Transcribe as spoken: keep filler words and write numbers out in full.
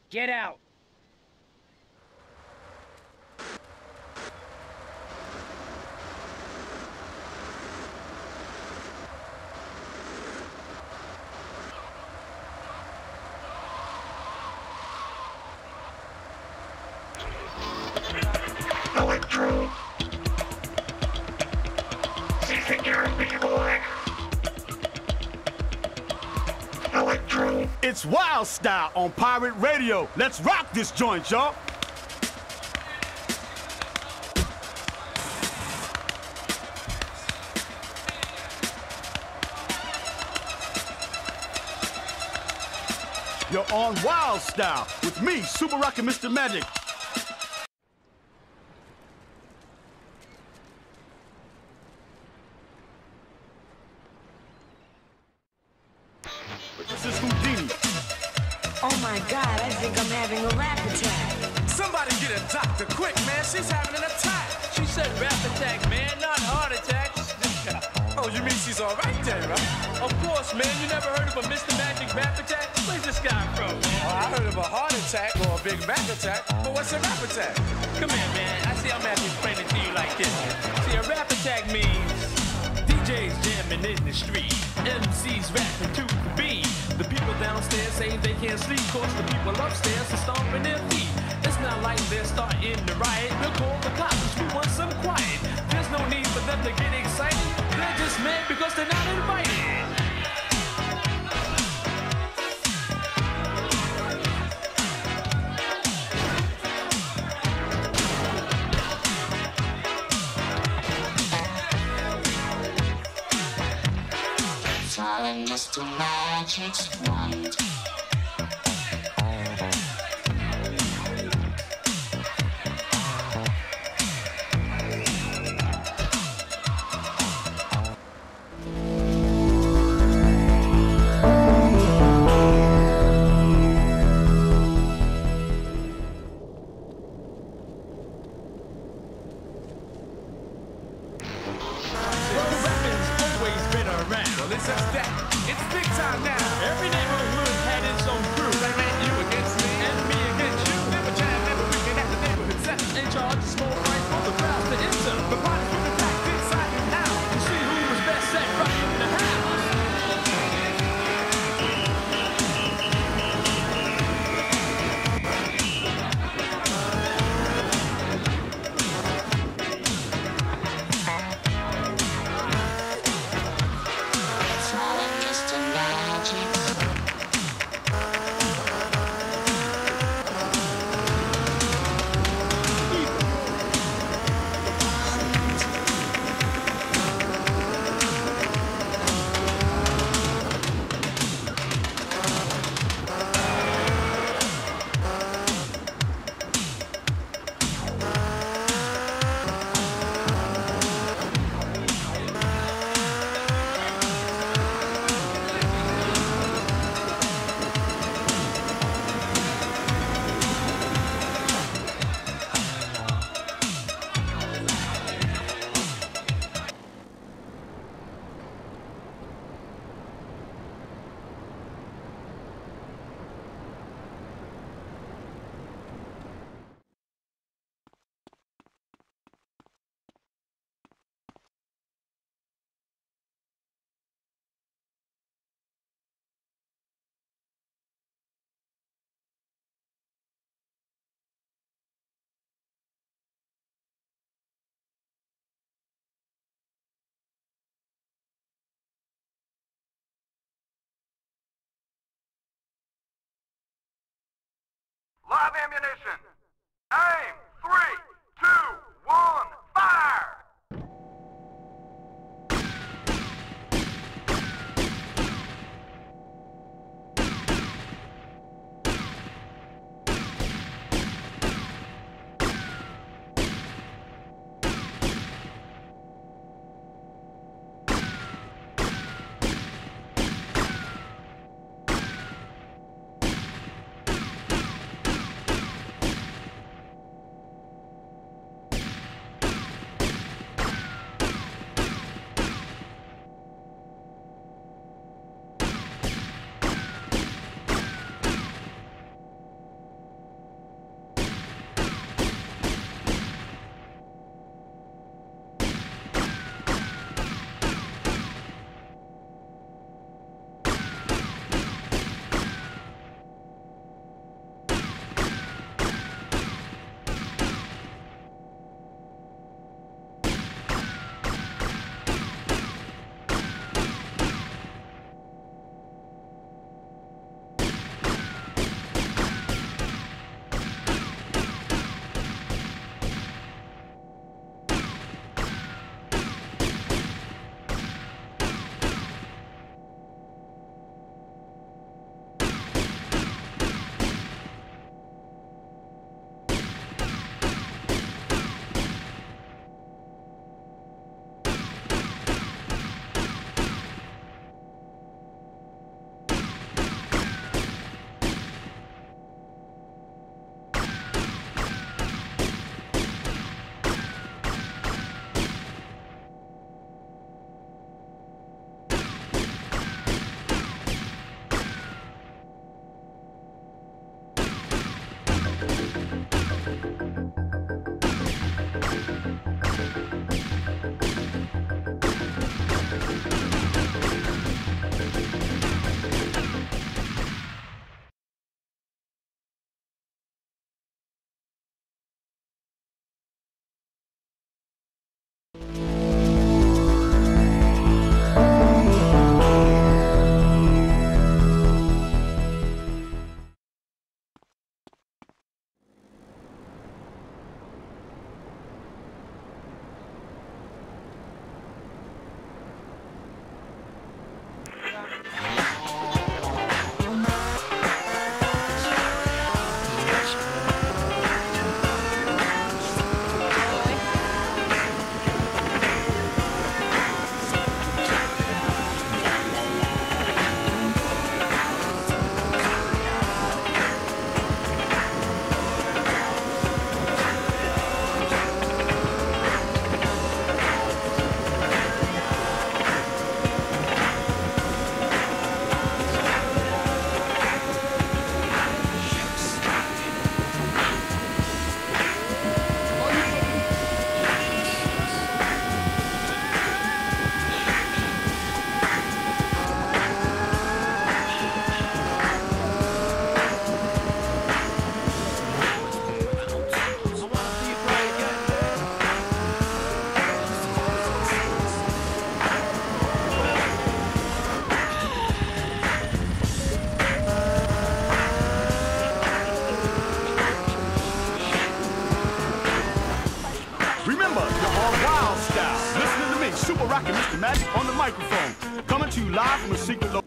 Get out! Electro. You think you're me, boy? Electro. It's Wild Style on Pirate Radio. Let's rock this joint, y'all. You're on Wild Style with me, Super Rockin' Mister Magic. This is Houdini. Oh my God, I think I'm having a rap attack. Somebody get a doctor quick, man. She's having an attack. She said rap attack, man, not heart attack. Oh, you mean she's all right then, right? Of course, man. You never heard of a Mister Magic rap attack? Where's this guy from? Oh, I heard of a heart attack or a Big Mac attack, but what's a rap attack? Come here, man. I see I'm gonna have to explain it to you like this. See, a rap attack means D Js jamming in the street, M Cs rapping to the beat. The people downstairs say they can't sleep, cause the people upstairs are stomping their feet. It's not like they're starting to riot. We'll call the cops, we want some quiet. There's no need for them to get excited. They're just mad because they're not invited. Telling Mister Magic's right. Well, it's just that. It's big time now. Every neighborhood had its own crew. They meant you against me And me against you. Never jam, never weekend at the neighborhood center. They charge a small price for the crowds to enter. The party's moving packed inside and out. To see who was best set right in the house. Telling Mister Magic. Live ammunition. Aim. Three, two, one, fire! Super Rockin' Mister Magic on the microphone. Coming to you live from a secret